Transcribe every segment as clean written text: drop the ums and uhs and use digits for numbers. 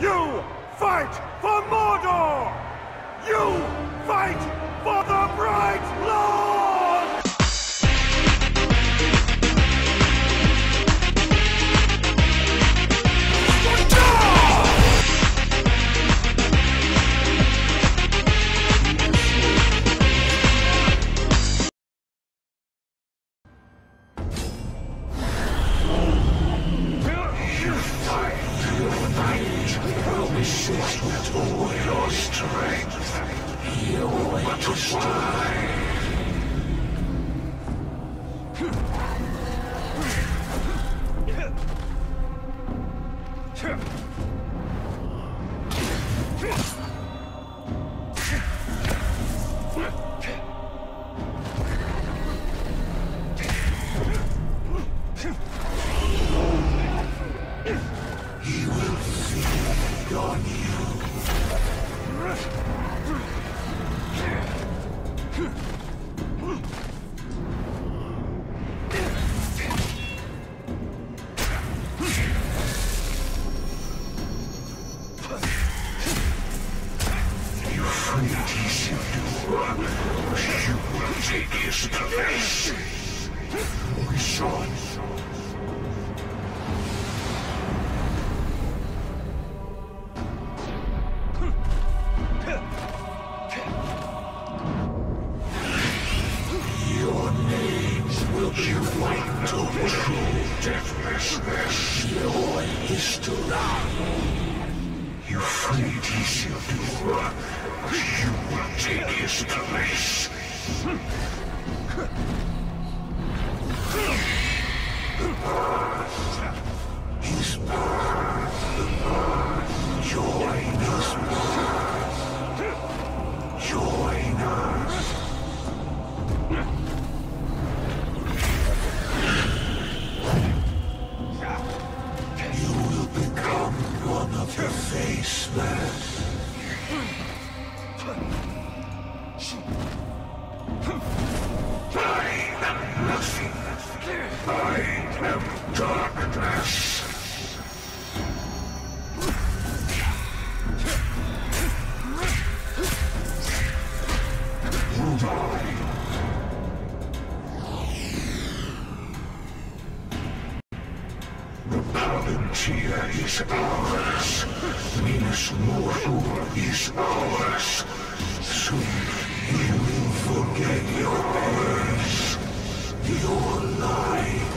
You fight for Mordor! You fight for the Bright Lord! Resist with all your strength. You want to fly. He will feed on you. You freed Isildur. You will take his place. We saw it. You want to true deathlessness, your history. You freed Isildur, you will take his place. His birth, join his birth, join us. The faceless. I am nothing. I am darkness. The Palantir is ours. Minas Morgul is ours. Soon you will forget your pains, your life.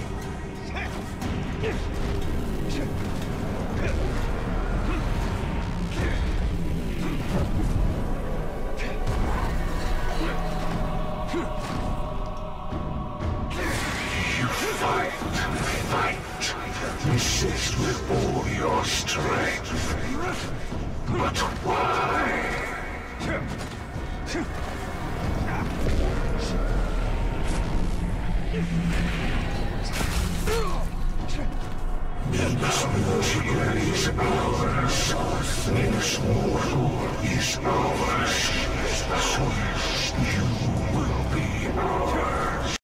You fight. Resist with all your strength. But why? Minas Morgul is ours. Minas Morgul is ours. Soon you will be ours.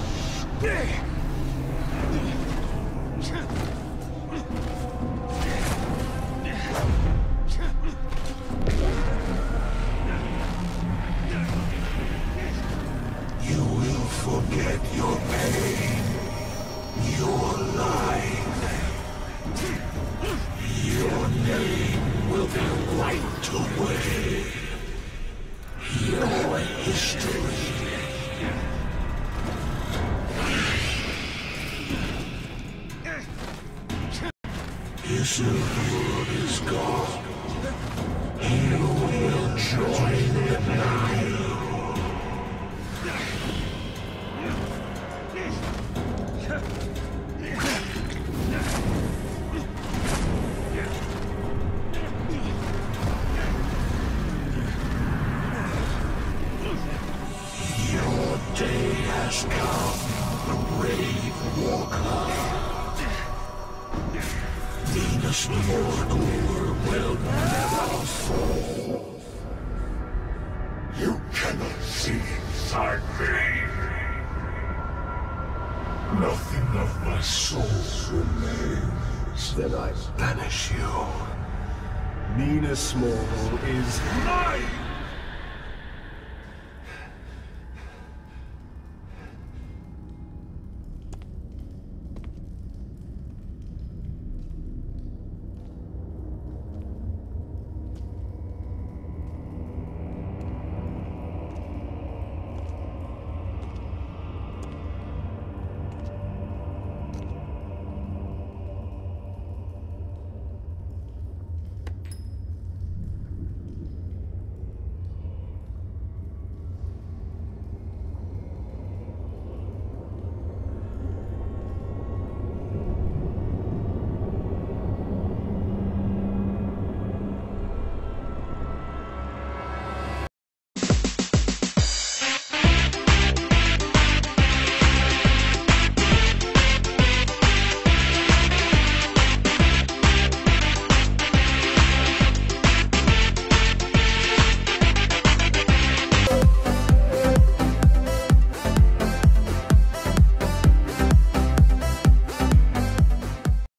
You will forget your pain, your life. Your name will be wiped away. Your history. Isildur is gone. You will join the Nile. Your day has come, brave walker. Minas Morgul will never fall. You Minas Morgul is mine!